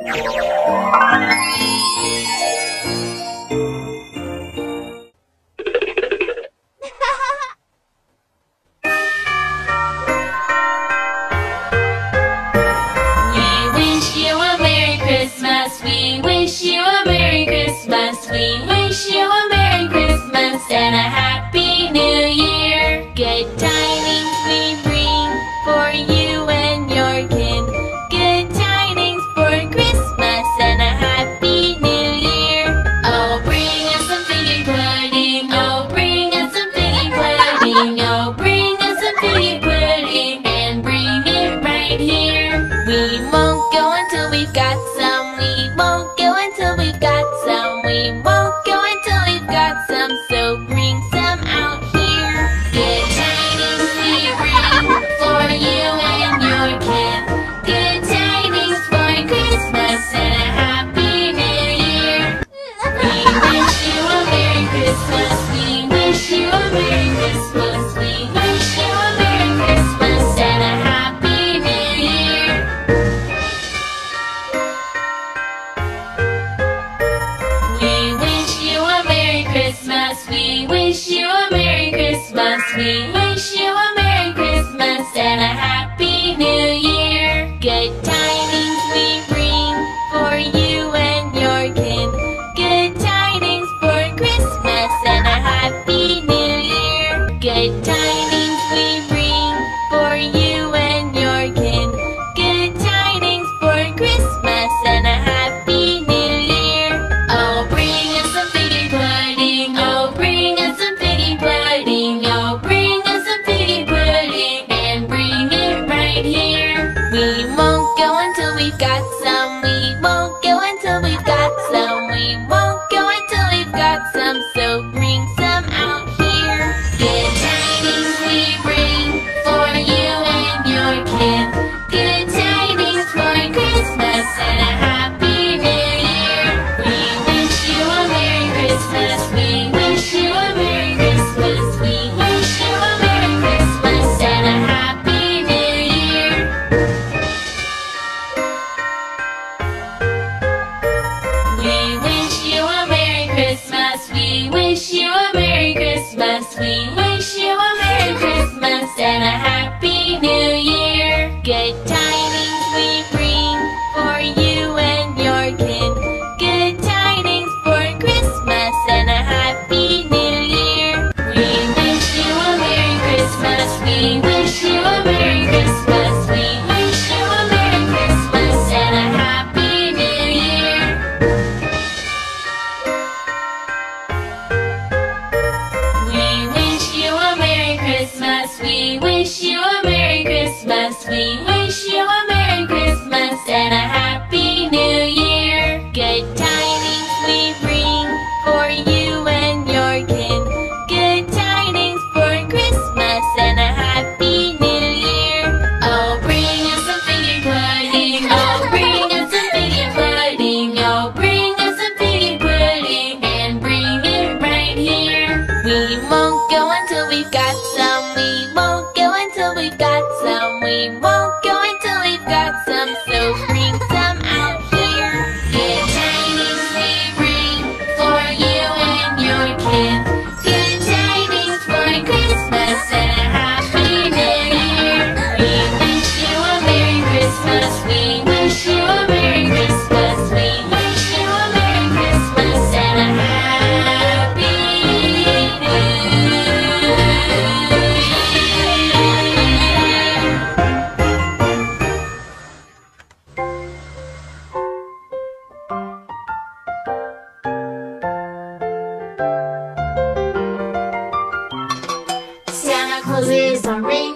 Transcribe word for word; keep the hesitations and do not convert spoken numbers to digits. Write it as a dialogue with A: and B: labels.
A: We wish you a Merry Christmas. We wish you a Merry Christmas and a Happy New Year. Good tidings we bring for you and your kin. Good tidings for Christmas and a Happy New Year. Oh, bring us some figgy pudding. Oh, bring us some figgy pudding. Oh, bring us some figgy pudding and bring it right here. We won't go until we've got some. We won't go until we've got some. We won't go until we've got some. So bring some out here. Good tidings we bring for you and your kin. Good tidings for Christmas and a Happy New Year. We wish you a Merry Christmas. We wish you a Merry Christmas. We wish you a Merry Christmas and a Happy New Year. We wish you a Merry Christmas. We wish you a Merry Christmas. We wish you a Merry Christmas and a Happy New Year. Good tidings we bring for you and your kin. Good tidings for Christmas and a Happy New Year. Good tidings we bring for you and your kin. Good tidings for Christmas and a Happy New Year. Oh, bring us some figgy pudding. Oh, bring us some figgy pudding. Oh, bring us some figgy pudding and bring it right here. We won't go until we've got some. We won't go until we've got some. We won't go until we've got some. So bring some out here. Good tidings we bring for you and your kin. Good tidings for Christmas and a Happy New Year. We wish you a Merry Christmas. We wish you a Merry Christmas. We wish you a Merry Christmas and a Happy New Year. We wish you a Merry Christmas. We wish you a Merry Christmas. We wish you a Merry Christmas and a Happy New Year. Good tidings we bring for you and your kin. Good tidings for Christmas and a Happy New Year. We wish you a Merry Christmas. We wish you a Merry Christmas. We wish you a Merry Christmas and a Happy New Year. We wish you a Merry Christmas. We wish you a Merry Christmas. We wish you a Merry Christmas and a Happy New Year. Good tidings we bring for you and your kin. Good tidings for Christmas and a Happy New Year. Oh, bring us some figgy pudding. Oh, bring us some figgy pudding. Oh, bring us some figgy pudding and bring it right here. We won't go until we've got some. We won't go until we've got some. We won't go until we've got some. So bring some out here. Good tidings we bring for you and your kin. Good tidings for Christmas and a Happy New Year. We wish you a Merry Christmas. We wish you a Merry Christmas. We wish you a Merry Christmas and a Happy New Year.
B: Santa Claus is a ring